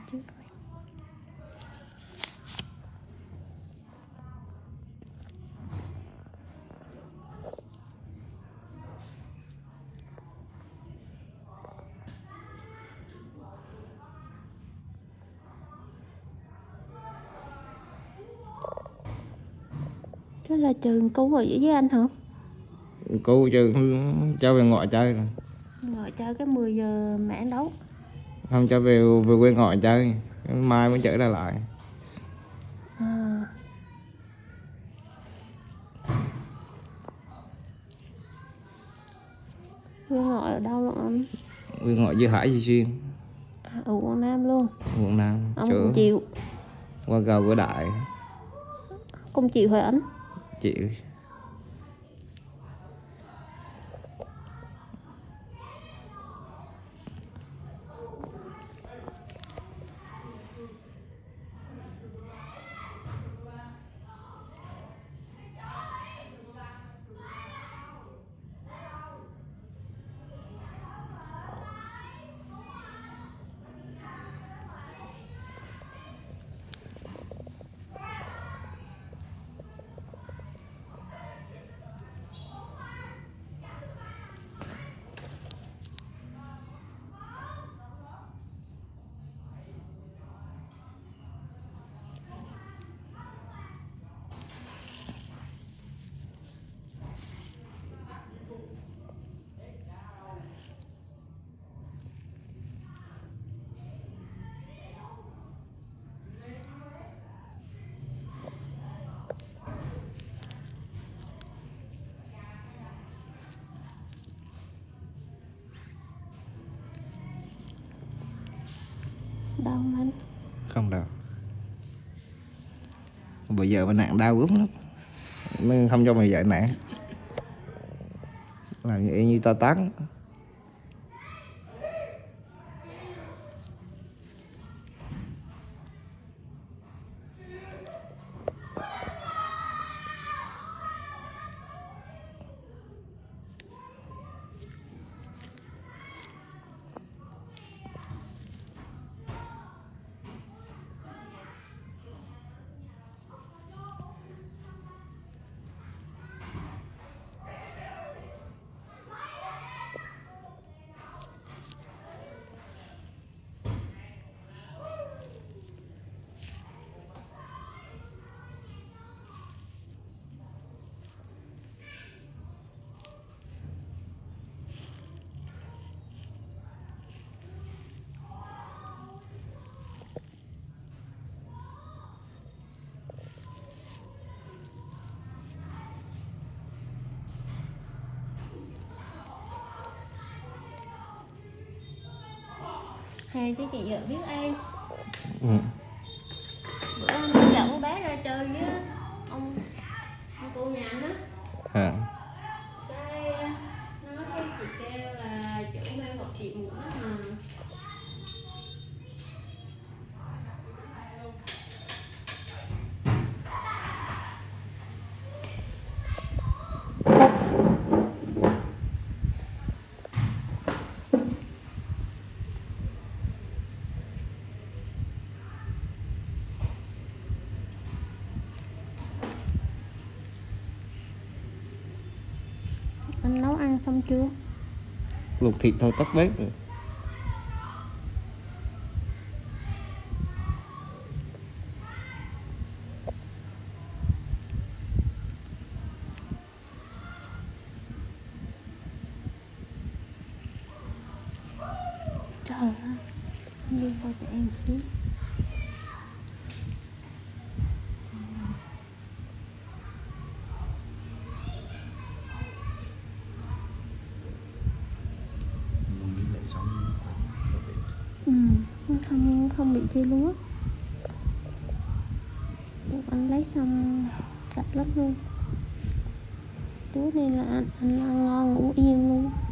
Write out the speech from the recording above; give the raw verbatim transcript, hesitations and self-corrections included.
trước. Đó là trường cứu ở với anh hả? Cứu chứ cháu về ngoại chơi rồi. Ngoại chơi cái mười giờ mẹ đấu. Không, cháu về về quê ngoại chơi, mai mới trở ra lại. À. Quê ngoại ở đâu luôn anh? Quê ngoại Dư Hải Duy Xuyên. À, ở Quảng Nam luôn. Quảng Nam. Ông cũng chịu. Qua cầu Cửa Đại. Cũng chịu hả anh? Chịu. Đau không anh? Không đâu. Bây giờ bà nạn đau gớm lắm, nên không cho mày dạy nạn. Làm như, như tao tán. Hè chứ chị vợ biết em. Ừ. Bữa anh dẫn con bé ra chơi với ông, ông cô nhà anh á. À. Cái nó cái chị kêu là chỗ mang một chị mũi mà. Anh nấu ăn xong chưa? Luộc thịt thôi tắt bếp rồi. Trời ơi, đi qua cho em xíu. Ừ, không không bị chi luôn á. Anh lấy xong sạch lắm luôn. Chú này là anh, anh ăn ngon ngủ yên luôn.